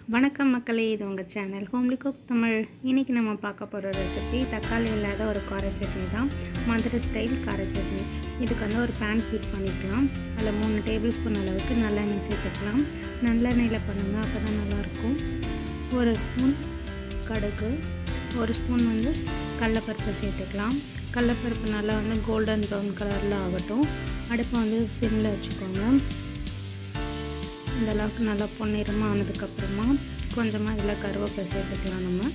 வணக்கம் மக்களே, இது உங்கள் சேனல் ஹோம்லி குக் தமிழ். இன்றைக்கி நம்ம பார்க்க போகிற ரெசிபி தக்காளி இல்லாத ஒரு கார சட்னி தான். மதுரை ஸ்டைல் கார சட்னி. இதுக்கு வந்து ஒரு பேன் ஹீட் பண்ணிக்கலாம். அதில் 3 டேபிள் ஸ்பூன் அளவுக்கு நல்லெண்ணெய் சேர்த்துக்கலாம். நல்லெண்ணெயில் பண்ணுங்கள், அப்போ தான் நல்லாயிருக்கும். 1 ஸ்பூன் கடுகு, 1 ஸ்பூன் வந்து கடலப்பருப்பு சேர்த்துக்கலாம். கடலப்பருப்பு நல்லா வந்து கோல்டன் ப்ரௌன் கலரில் ஆகட்டும். அடுப்பை வந்து சிம்மில் வச்சுக்கோங்க. இந்த அளவுக்கு நல்லா பொன்னிறமாக ஆனதுக்கப்புறமா கொஞ்சமாக இதில் கருவேப்பிலை சேர்த்துக்கலாம். நம்ம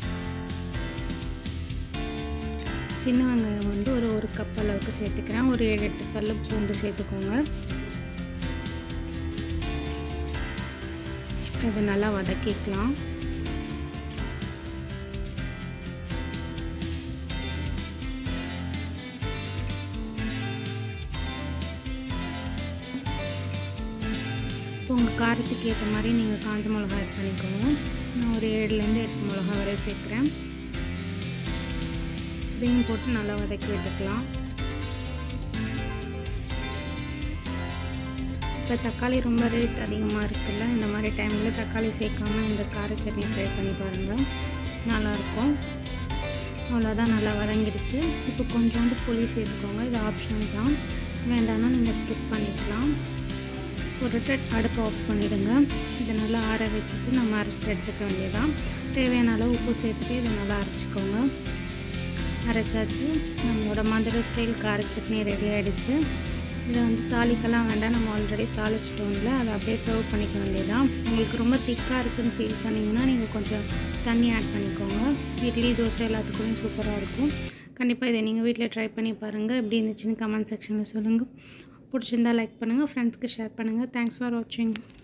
சின்ன வெங்காயம் வந்து ஒரு கப் அளவுக்கு சேர்த்துக்கிறேன். ஒரு 7-8 பல்லு பூண்டு சேர்த்துக்கோங்க. இப்போ இதை நல்லா வதக்கிக்கலாம். உங்கள் காரத்துக்கு ஏற்ற மாதிரி நீங்கள் காஞ்ச மிளகா ஆட் பண்ணிக்கோங்க. நான் ஒரு 7-8 மிளகா வரை சேர்க்குறேன். இதையும் போட்டு நல்லா வதக்கி விட்டுக்கலாம். இப்போ தக்காளி ரொம்ப ரேட் அதிகமாக இருக்குல்ல, இந்த மாதிரி டைமில் தக்காளி சேர்க்காமல் இந்த கார சட்னி ட்ரை பண்ணி பாருங்கள், நல்லாயிருக்கும். அவ்வளோதான், நல்லா வதங்கிடுச்சு. இப்போ கொஞ்சோண்டு புளி சேர்த்துக்கோங்க. இது ஆப்ஷன் தான், வேண்டாம்னா நீங்கள் ஸ்கிப் பண்ணிக்கலாம். போட்டுட்டு அடுப்பை ஆஃப் பண்ணிவிடுங்க. இதை நல்லா ஆற வச்சுட்டு நம்ம அரைச்சி எடுத்துக்க வேண்டியதான். தேவையான அளவு உப்பு சேர்த்துட்டு இதை நல்லா அரைச்சிக்கோங்க. அரைச்சாச்சு. நம்மளோட மதுரை ஸ்டைல் கார சட்னி ரெடி ஆகிடுச்சு. இதை வந்து தாளிக்கெல்லாம் வேண்டாம், நம்ம ஆல்ரெடி தாளிச்சிட்டோம்ல, அதை அப்படியே சர்வ் பண்ணிக்க வேண்டியதான். உங்களுக்கு ரொம்ப திக்காக இருக்குதுன்னு ஃபீல் பண்ணிங்கன்னா நீங்கள் கொஞ்சம் தண்ணி ஆட் பண்ணிக்கோங்க. இட்லி தோசை எல்லாத்துக்குமே சூப்பராக இருக்கும். கண்டிப்பாக இதை நீங்கள் வீட்டில் ட்ரை பண்ணி பாருங்கள். எப்படி இருந்துச்சுன்னு கமெண்ட் செக்ஷனில் சொல்லுங்கள். பிடிச்சிருந்தால் லைக் பண்ணுங்கள், ஃப்ரெண்ட்ஸ்க்கு ஷேர் பண்ணுங்கள். தேங்க்ஸ் ஃபார் வாட்சிங்.